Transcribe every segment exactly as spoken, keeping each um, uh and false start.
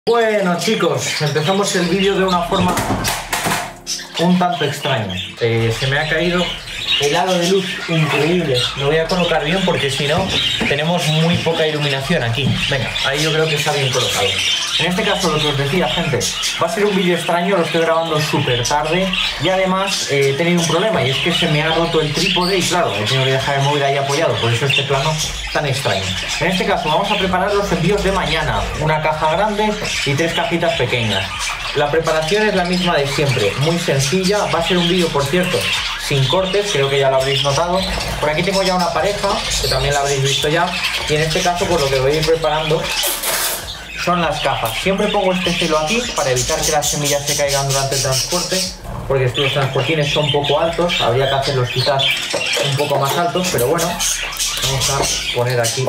Bueno chicos, empezamos el vídeo de una forma un tanto extraña. Eh, se me ha caído el halo de luz increíble. Lo voy a colocar bien porque si no tenemos muy poca iluminación aquí. Venga, ahí yo creo que está bien colocado. En este caso, lo que os decía, gente, va a ser un vídeo extraño, lo estoy grabando súper tarde y además eh, he tenido un problema y es que se me ha roto el trípode y claro, he tenido que dejar el móvil ahí apoyado, por eso este plano tan extraño. En este caso vamos a preparar los envíos de mañana, una caja grande y tres cajitas pequeñas. La preparación es la misma de siempre, muy sencilla, va a ser un vídeo, por cierto, sin cortes, creo que ya lo habréis notado. Por aquí tengo ya una pareja, que también la habréis visto ya, y en este caso pues lo que voy a ir preparando son las cajas. Siempre pongo este celo aquí para evitar que las semillas se caigan durante el transporte, porque estos transportines son un poco altos, habría que hacerlos quizás un poco más altos, pero bueno, vamos a poner aquí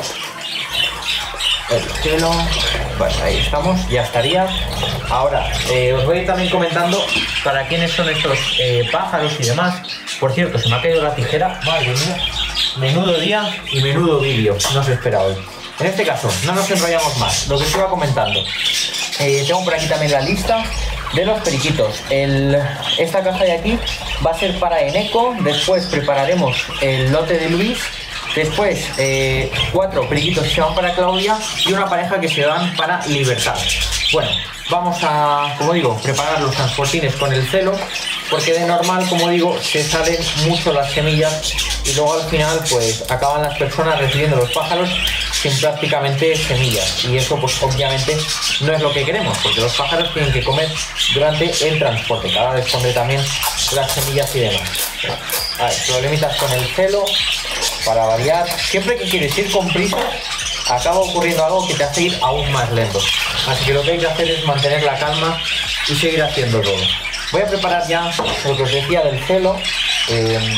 el celo. Bueno, ahí estamos, ya estaría. Ahora, eh, os voy a ir también comentando para quiénes son estos eh, pájaros y demás. Por cierto, se me ha caído la tijera, madre mía, menudo día y menudo vídeo, no se espera hoy. En este caso, no nos enrollamos más, lo que os iba comentando. Eh, tengo por aquí también la lista de los periquitos. El, esta caja de aquí va a ser para Eneco, después prepararemos el lote de Luis, después eh, cuatro periquitos que se van para Claudia y una pareja que se van para Libertad. Bueno, vamos a, como digo, preparar los transportines con el celo, porque de normal, como digo, se salen mucho las semillas y luego al final pues acaban las personas recibiendo los pájaros sin prácticamente semillas, y eso pues obviamente no es lo que queremos, porque los pájaros tienen que comer durante el transporte. Cada vez pondré también las semillas y demás. A ver, problemitas con el celo, para variar. Siempre que quieres ir con prisa, acaba ocurriendo algo que te hace ir aún más lento. Así que lo que hay que hacer es mantener la calma y seguir haciendo todo. Voy a preparar ya lo que os decía del celo. Eh,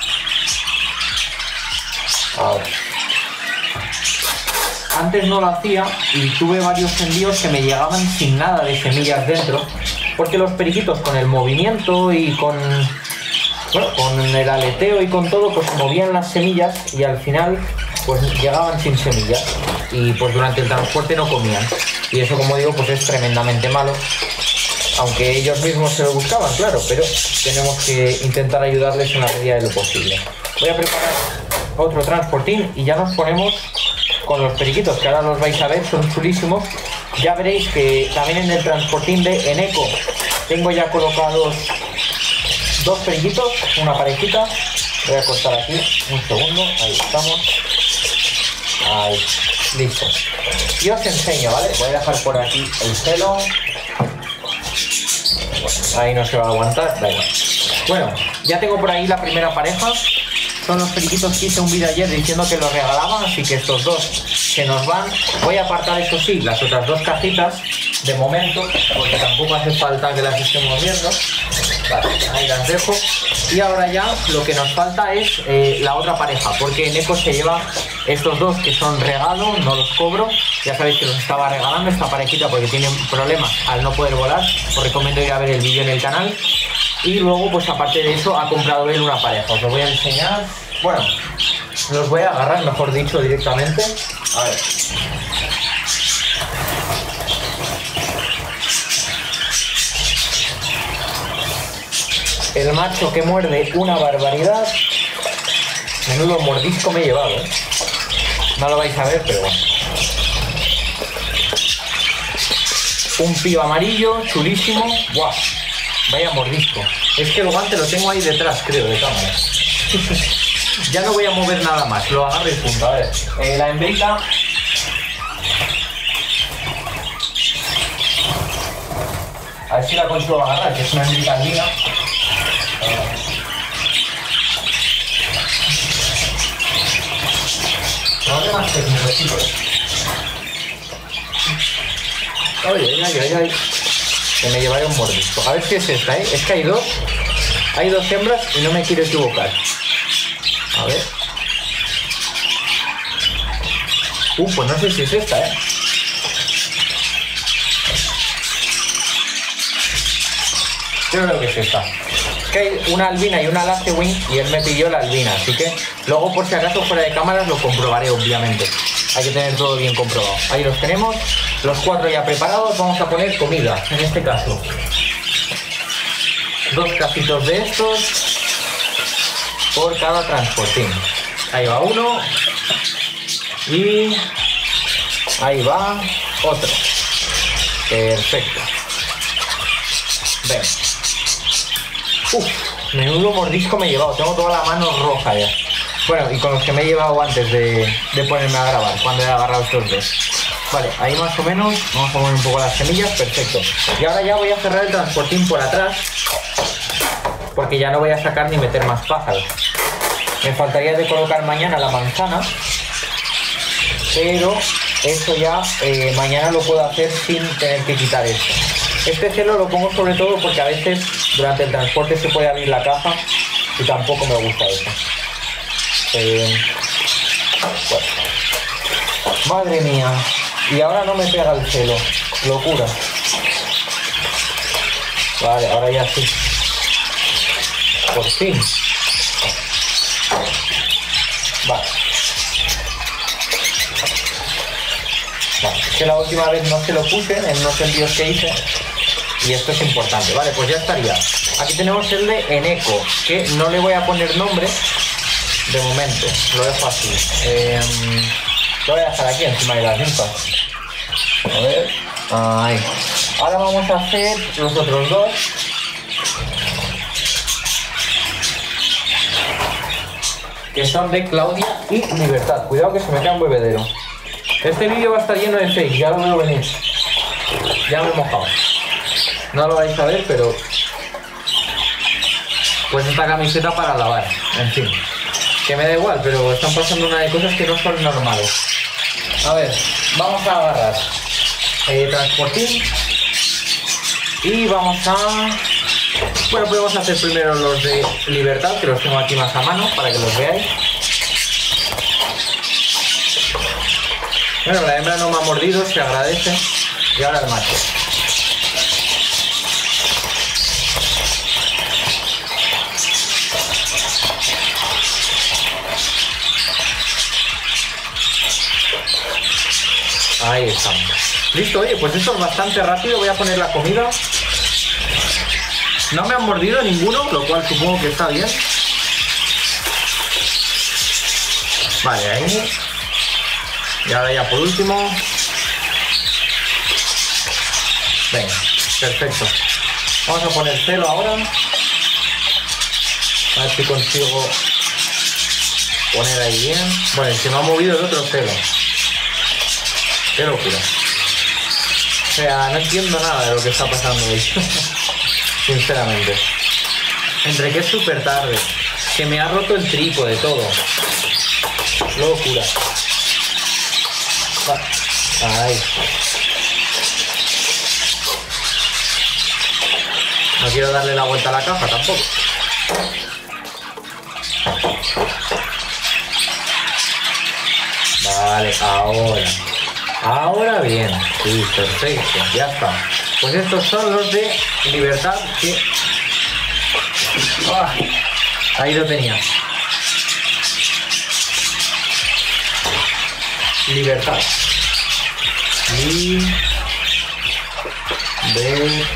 a ver. Antes no lo hacía y tuve varios envíos que me llegaban sin nada de semillas dentro, porque los periquitos con el movimiento y con, bueno, con el aleteo y con todo, pues movían las semillas y al final pues llegaban sin semillas y pues durante el transporte no comían, y eso, como digo, pues es tremendamente malo, aunque ellos mismos se lo buscaban, claro, pero tenemos que intentar ayudarles en la medida de lo posible. Voy a preparar otro transportín y ya nos ponemos con los periquitos, que ahora los vais a ver, son chulísimos. Ya veréis que también en el transportín de Eneco tengo ya colocados dos periquitos, una parejita. Voy a cortar aquí un segundo, ahí estamos. Ahí, listo. Y os enseño, ¿vale? Voy a dejar por aquí el celo. Ahí no se va a aguantar, venga. Bueno, ya tengo por ahí la primera pareja. Son los periquitos que hice un vídeo ayer diciendo que los regalaban, así que estos dos se nos van. Voy a apartar, eso sí, las otras dos cajitas de momento, porque tampoco hace falta que las estemos viendo. Vale, ahí las dejo. Y ahora ya lo que nos falta es eh, la otra pareja, porque Eneco se lleva estos dos que son regalo, no los cobro. Ya sabéis que los estaba regalando esta parejita porque tienen problemas al no poder volar. Os recomiendo ir a ver el vídeo en el canal. Y luego, pues aparte de eso, ha comprado él una pareja. Os lo voy a enseñar. Bueno, los voy a agarrar, mejor dicho, directamente. A ver. El macho que muerde una barbaridad. Menudo mordisco me he llevado, ¿eh? No lo vais a ver, pero bueno. Un pío amarillo, chulísimo. ¡Guau! Vaya mordisco. Es que el guante lo tengo ahí detrás, creo, de cámara. Ya no voy a mover nada más, lo agarro y punto. A ver, eh, la hembrita. A ver si la consigo agarrar, que es una hembrita linda. Problemas técnicos, chicos. Ay, ay, ay, ay. Que me llevaré un mordisco. A ver si es esta, ¿eh? Es que hay dos. Hay dos hembras y no me quiero equivocar. A ver. Uh, pues no sé si es esta, ¿eh? Yo creo que es esta. Es que hay una albina y una lacewing y él me pidió la albina, así que luego, por si acaso, fuera de cámaras lo comprobaré, obviamente. Hay que tener todo bien comprobado. Ahí los tenemos. los cuatro ya preparados, vamos a poner comida. En este caso, dos casitos de estos por cada transportín. Ahí va uno y ahí va otro. Perfecto. Ven. Uf, menudo mordisco me he llevado. Tengo toda la mano roja ya. Bueno, y con los que me he llevado antes de, de ponerme a grabar, cuando he agarrado estos dos. Vale, ahí más o menos. Vamos a poner un poco las semillas. Perfecto. Y ahora ya voy a cerrar el transportín por atrás, porque ya no voy a sacar ni meter más pájaros. Me faltaría de colocar mañana la manzana, pero eso ya eh, mañana lo puedo hacer sin tener que quitar esto. Este celo lo pongo sobre todo porque a veces durante el transporte se puede abrir la caja y tampoco me gusta eso. Eh, bueno. Madre mía, y ahora no me pega el celo, locura. Vale, ahora ya sí. Por fin. Vale. Vale, es que la última vez no se lo puse en unos envíos que hice y esto es importante. Vale, pues ya estaría. Aquí tenemos el de Eneco, que no le voy a poner nombre de momento, lo dejo así. Eh, lo voy a dejar aquí encima de las limpas. A ver. Ahí. Ahora vamos a hacer los otros dos. Que son de Claudia y Libertad. Cuidado que se me cae un bebedero. Este vídeo va a estar lleno de fake, ya lo veo venir. Ya me he mojado. No lo vais a ver, pero... pues esta camiseta para lavar. En fin. Que me da igual, pero están pasando una de cosas que no son normales. A ver, vamos a agarrar eh, transportín. Y vamos a... bueno, podemos hacer primero los de Libertad, que los tengo aquí más a mano, para que los veáis. Bueno, la hembra no me ha mordido, se agradece. Y ahora el macho. Ahí estamos. Listo, oye, pues esto es bastante rápido. Voy a poner la comida. No me han mordido ninguno, lo cual supongo que está bien. Vale, ahí. Y ahora ya por último. Venga, perfecto. Vamos a poner celo ahora. A ver si consigo poner ahí bien. Bueno, se me ha movido el otro celo. Qué locura. O sea, no entiendo nada de lo que está pasando hoy. Sinceramente. Entre que es súper tarde, que me ha roto el trípode, todo. Locura. Ahí. No quiero darle la vuelta a la caja tampoco. Vale, ahora. Ahora bien. Sí, perfecto. Ya está. Pues estos son los de Libertad que... ¡ah! Ahí lo tenía. Libertad. Y... de...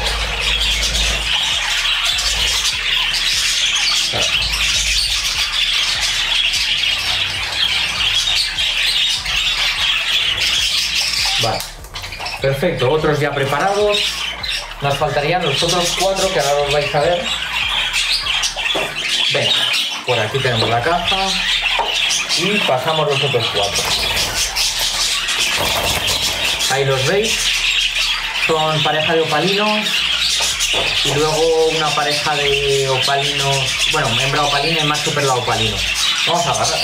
Vale. Perfecto, otros ya preparados. Nos faltarían los otros cuatro que ahora los vais a ver. Venga, por aquí tenemos la caja y pasamos los otros cuatro. Ahí los veis. Son pareja de opalinos y luego una pareja de opalinos, bueno, hembra opalina y macho perla opalino. Vamos a agarrar.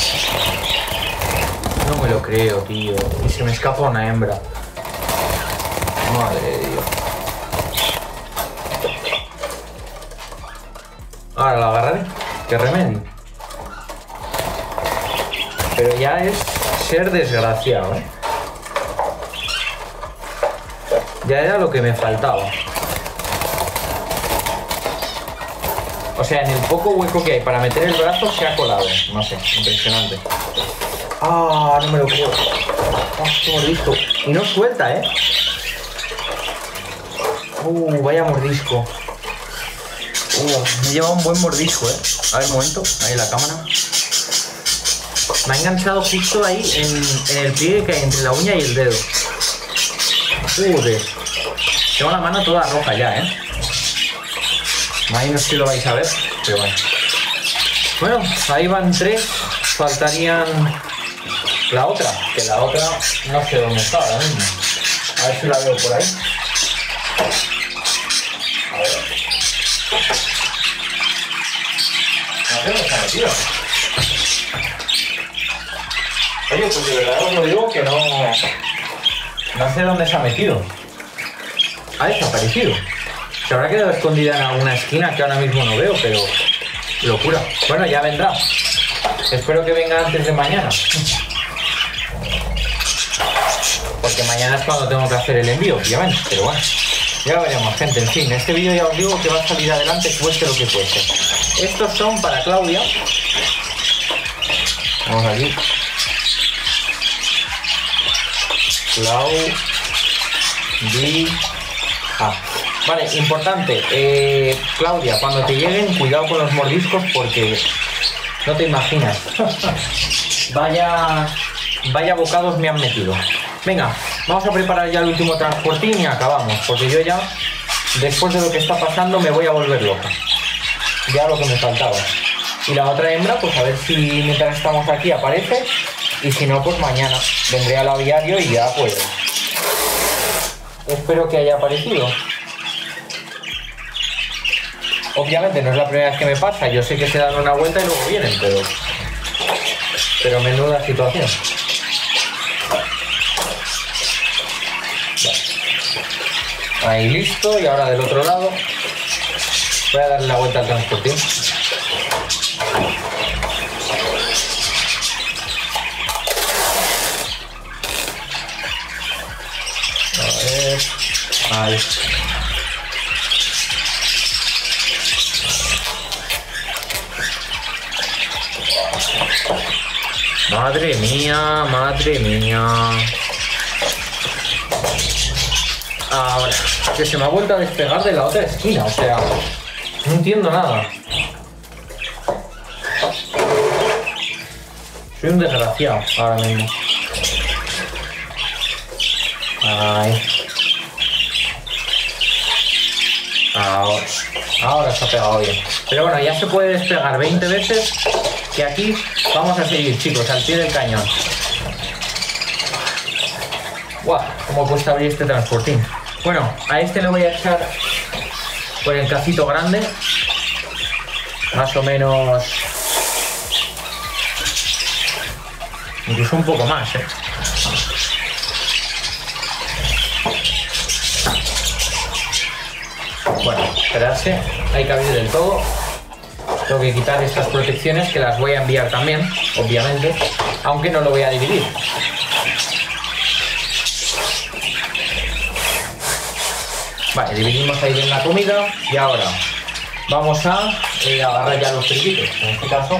No me lo creo, tío. Y se me escapa una hembra. Madre de Dios. Ahora la agarraré. Qué remedio. Pero ya es ser desgraciado, ¿eh? Ya era lo que me faltaba. O sea, en el poco hueco que hay para meter el brazo se ha colado. No sé, impresionante. Ah, no me lo creo. Ah, qué mordisco. Y no suelta, ¿eh? Uh, vaya mordisco. Uh, me lleva un buen mordisco, eh. A ver, un momento. Ahí la cámara. Me ha enganchado justo ahí en, en el pliegue que hay entre la uña y el dedo. Joder. Tengo la mano toda roja ya, eh. Ahí no sé si lo vais a ver, pero bueno. Bueno, ahí van tres. Faltarían la otra, que la otra no sé dónde está ahora mismo. A ver si la veo por ahí. A ver. No sé dónde está metido. Oye, pues de verdad os lo digo que no... No sé dónde se ha metido. Ha desaparecido. Se habrá quedado escondida en alguna esquina que ahora mismo no veo, pero... Locura. Bueno, ya vendrá. Espero que venga antes de mañana. Porque mañana es cuando tengo que hacer el envío, obviamente. Pero bueno, ya veremos, gente. En fin, este vídeo ya os digo que va a salir adelante, cueste lo que cueste. Estos son para Claudia. Vamos aquí. Claudia. Ah. Vale, importante. Eh, Claudia, cuando te lleguen, cuidado con los mordiscos porque no te imaginas. Vaya, vaya bocados me han metido. Venga, vamos a preparar ya el último transportín y acabamos. Porque yo ya, después de lo que está pasando, me voy a volver loca. Ya lo que me faltaba. Y la otra hembra, pues a ver si mientras estamos aquí aparece. Y si no, pues mañana vendré al aviario y ya pues... Espero que haya aparecido. Obviamente no es la primera vez que me pasa. Yo sé que se dan una vuelta y luego vienen, pero... Pero menuda situación. Vale. Ahí listo. Y ahora del otro lado voy a darle la vuelta al transportín. A ver... Ahí. Madre mía, madre mía. Ahora, que se me ha vuelto a despegar de la otra esquina, o sea, no entiendo nada. Soy un desgraciado ahora mismo. Ay. Ahora, ahora se ha pegado bien. Pero bueno, ya se puede despegar veinte veces. Que aquí vamos a seguir, chicos, al pie del cañón. ¡Guau! ¿Cómo cuesta abrir este transportín? Bueno, a este le voy a echar por el cacito grande. Más o menos... Incluso un poco más, ¿eh? Bueno, esperarse. Hay que abrir del todo. Tengo que quitar estas protecciones que las voy a enviar también, obviamente, aunque no lo voy a dividir. Vale, dividimos ahí bien la comida y ahora vamos a eh, agarrar ya los friquitos. En este caso,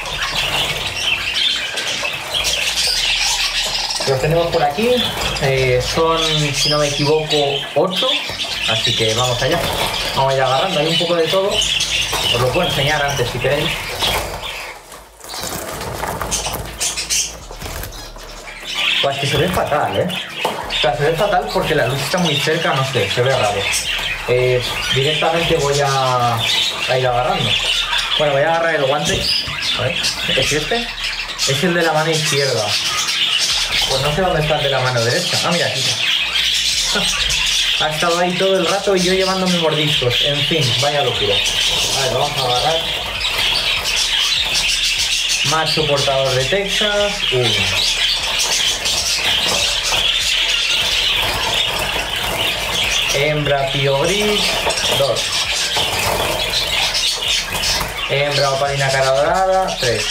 los tenemos por aquí, eh, son, si no me equivoco, ocho, así que vamos allá. Vamos a ir agarrando, hay un poco de todo. Os lo puedo enseñar antes si queréis. Pues que se ve fatal, ¿eh? O sea, se ve fatal porque la luz está muy cerca, no sé, se ve raro. Eh, directamente voy a, a ir agarrando. Bueno, voy a agarrar el guante. A ver, ¿es este? Es el de la mano izquierda. Pues no sé dónde está el de la mano derecha. Ah, mira, aquí. Ha estado ahí todo el rato y yo llevándome mordiscos. En fin, vaya locura. A ver, vamos a agarrar. Macho portador de Texas. Uno. Hembra pío gris. Dos. Hembra opalina cara dorada. Tres.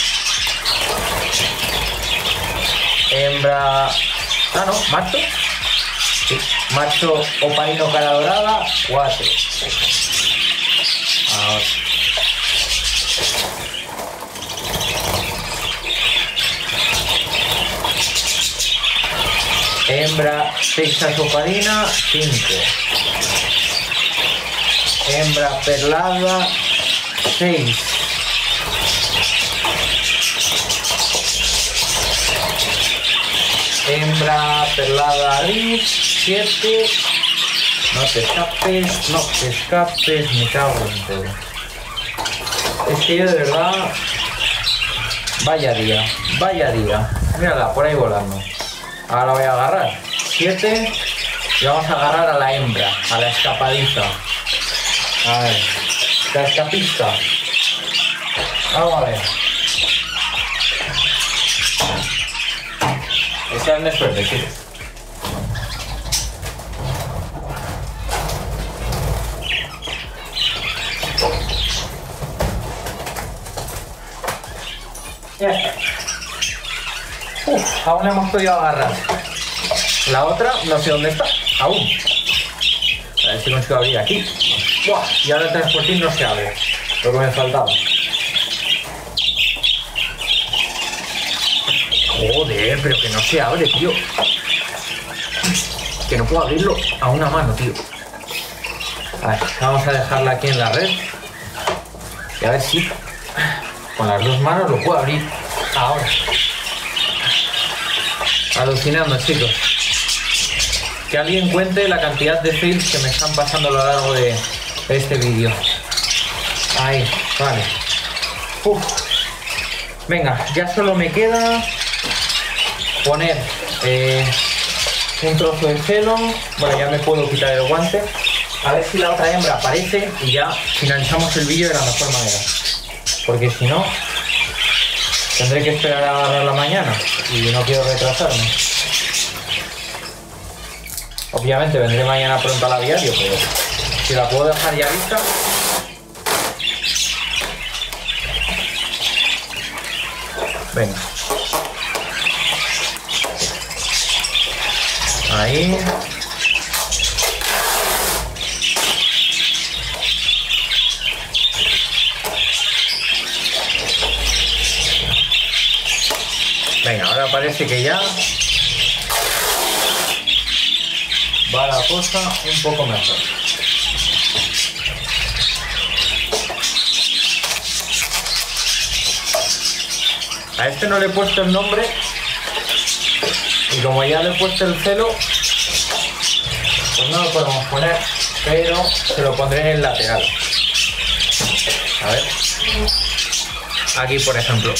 Hembra... Ah, no, macho. Sí. Macho opalino cara dorada. Cuatro. Ahora. Hembra Texas opalina. Cinco. hembra perlada seis. Hembra perlada gris siete. No te escapes, no te escapes, me cago en todo. Es que yo de verdad... Vaya día, vaya día. Mírala, por ahí volando. Ahora la voy a agarrar. siete. Y vamos a agarrar a la hembra, a la escapadiza. A ver, la escapista. Vamos a ver. Esa es de suerte, sí. Ya está. Uf, aún no hemos podido agarrar. La otra no sé dónde está, aún. A ver si consigo abrir aquí. Buah, y ahora el transportín no se abre, lo que me faltaba. Joder, pero que no se abre, tío. Que no puedo abrirlo a una mano, tío. A ver, vamos a dejarla aquí en la red. Y a ver si con las dos manos lo puedo abrir ahora. Alucinando, chicos. Que alguien cuente la cantidad de fails que me están pasando a lo largo de este vídeo. Ahí, vale. Uf. Venga, ya solo me queda poner eh, un trozo de celo. Bueno, ya me puedo quitar el guante. A ver si la otra hembra aparece y ya finalizamos el vídeo de la mejor manera. Porque si no, tendré que esperar a agarrarla mañana y no quiero retrasarme. Obviamente vendré mañana pronto al aviario, pero si la puedo dejar ya lista. Venga. Ahí. Venga, ahora parece que ya va la cosa un poco mejor. A este no le he puesto el nombre y como ya le he puesto el celo, pues no lo podemos poner, pero se lo pondré en el lateral. A ver, aquí por ejemplo.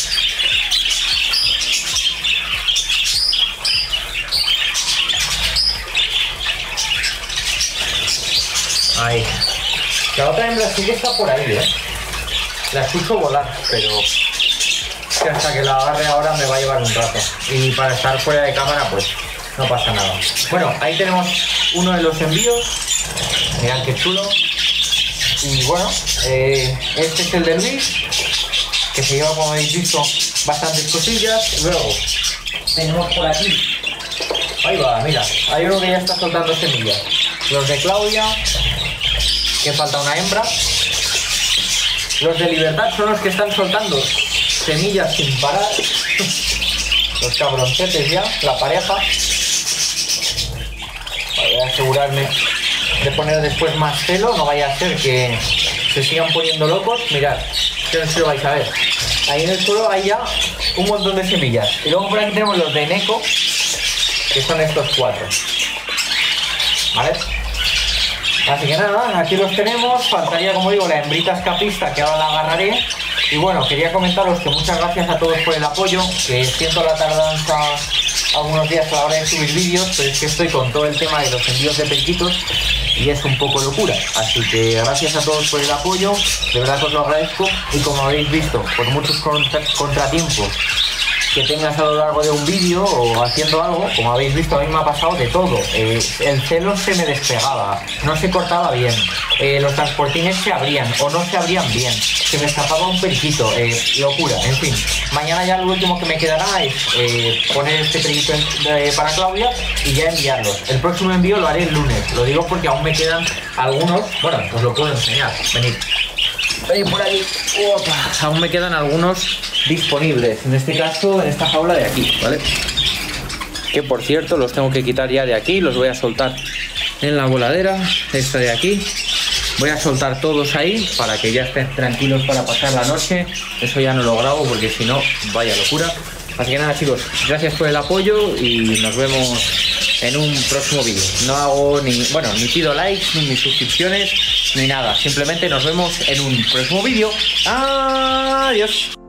Ahí. La otra hembra sí que está por ahí, ¿eh? La escucho volar, pero que hasta que la agarre ahora me va a llevar un rato. Y para estar fuera de cámara, pues no pasa nada. Bueno, ahí tenemos uno de los envíos. Mirad qué chulo. Y bueno, eh, este es el de Luis, que se lleva, como habéis visto, bastantes cosillas. Luego tenemos por aquí. Ahí va, mira. Hay uno que ya está soltando semillas. Los de Claudia, que falta una hembra. Los de Libertad son los que están soltando semillas sin parar. Los cabroncetes ya, la pareja. Voy a asegurarme de poner después más celo, no vaya a ser que se sigan poniendo locos. Mirad, que no se lo vais a ver. Ahí en el suelo hay ya un montón de semillas. Y luego por aquí tenemos los de Neko, que son estos cuatro. ¿Vale? Así que nada, aquí los tenemos. Faltaría, como digo, la hembrita escapista, que ahora la agarraré. Y bueno, quería comentaros que muchas gracias a todos por el apoyo, que siento la tardanza algunos días a la hora de subir vídeos, pero es que estoy con todo el tema de los envíos de periquitos y es un poco locura. Así que gracias a todos por el apoyo, de verdad que os lo agradezco. Y como habéis visto, por muchos contra contratiempos que tengas a lo largo de un vídeo o haciendo algo, como habéis visto, a mí me ha pasado de todo. Eh, el celo se me despegaba, no se cortaba bien, eh, los transportines se abrían o no se abrían bien, se me escapaba un periquito, eh, locura, en fin. Mañana ya lo último que me quedará es eh, poner este periquito eh, para Claudia y ya enviarlos. El próximo envío lo haré el lunes, lo digo porque aún me quedan algunos. Bueno, os lo puedo enseñar, venid. Venid por ahí. Opa. Aún me quedan algunos disponibles, en este caso en esta jaula de aquí, ¿vale? Que por cierto los tengo que quitar ya de aquí, los voy a soltar en la voladera, esta de aquí, Voy a soltar todos ahí para que ya estén tranquilos para pasar la noche. Eso ya no lo grabo porque si no, vaya locura. Así que nada, chicos, gracias por el apoyo y nos vemos en un próximo vídeo. No hago ni, bueno, ni pido likes, ni mis suscripciones, ni nada. Simplemente nos vemos en un próximo vídeo. Adiós.